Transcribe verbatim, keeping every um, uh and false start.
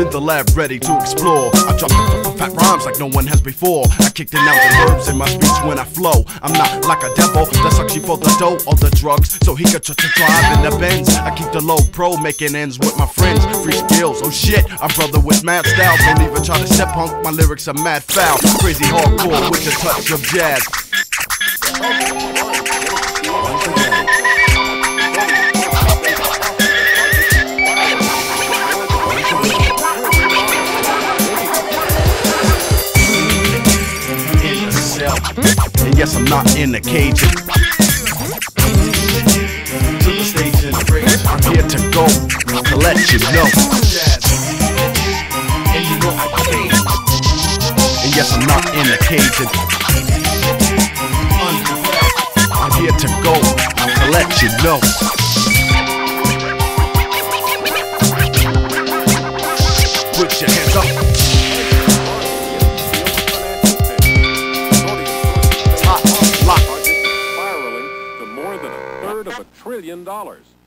in the lab ready to explore. I drop the fat rhymes like no one has before. I kick the nouns and verbs in my speech when I flow. I'm not like a devil that sucks you for the dough or the drugs, so he got to drive in the Benz. I keep the low pro, making ends with my friends. Free skills, oh shit, I'm brother with mad style. Don't even try to step punk, my lyrics are mad foul. Crazy hardcore with a touch of jazz. And yes, I'm not in the cage. To the stage and the I'm here to go to let you know. And you know I can't. And yes, I'm not in the cage. I'm here to go to let you know. Put your hands up. Spiraling to more than a third of a trillion dollars.